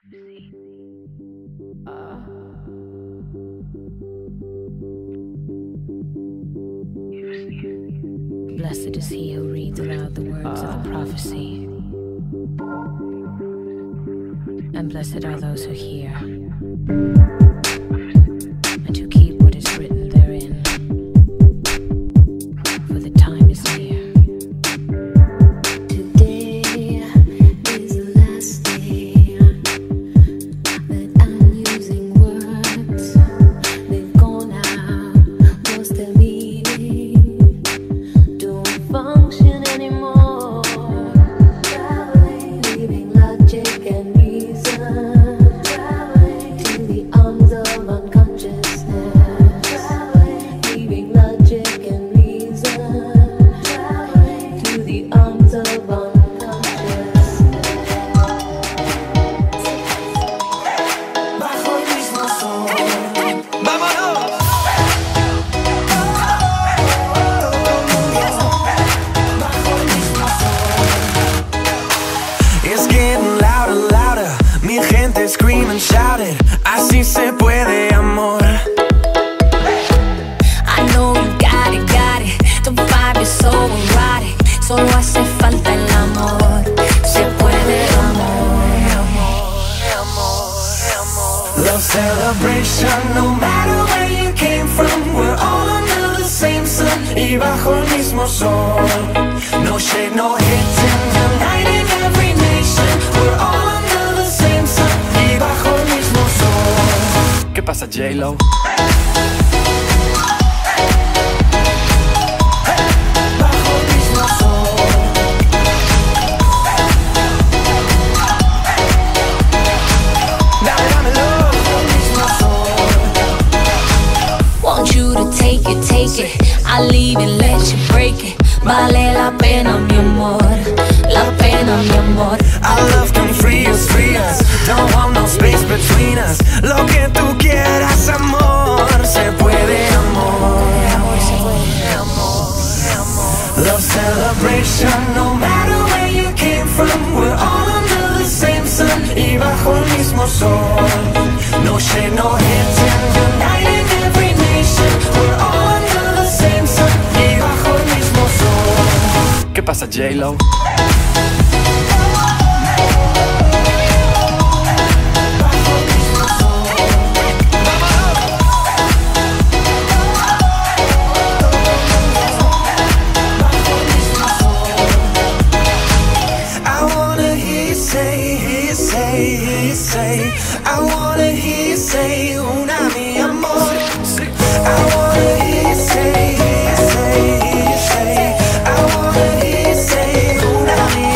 Blessed is he who reads aloud the words of the prophecy, and blessed are those who hear and who keep what is written therein, for the time is near. Today is the last day that I'm using words. They've gone out, lost their meaning, don't function anymore. Traveling, leaving logic and reason, traveling to the arms of unconsciousness, traveling, leaving logic and reason, traveling to the arms of unconsciousness. Bajo el mismo sol. ¡Vámonos! It's getting louder, louder. Mi gente scream and shout it. Así se puede, amor. I know you got it. The vibe is so erotic. Solo hace falta el amor. Se puede, Love celebration, no matter where you came from. We're all under the same sun y bajo el mismo sol. No shade, no hating, uniting every nation. We're all under the same sun y bajo el mismo sol. ¿Qué pasa, J-Lo? Bajo el mismo sol. Dame, dámelo. Bajo el mismo sol. Want you to take it. I'll leave it, let you break it. Vale la pena, mi amor. La pena, mi amor. Our love can free us, free us. Don't want no space between us. Lo que tú quieras, amor. Se puede, amor. Love celebration, no matter where you came from. We're all under the same sun y bajo el mismo sol. No shade, no hating, uniting every nation. We're all under the same sun y bajo el mismo sol. ¿Qué pasa, J-Lo? I wanna hear you say, una mi amor. I wanna hear you say, I wanna hear you say, una mi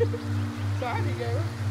Xóa đi kêu.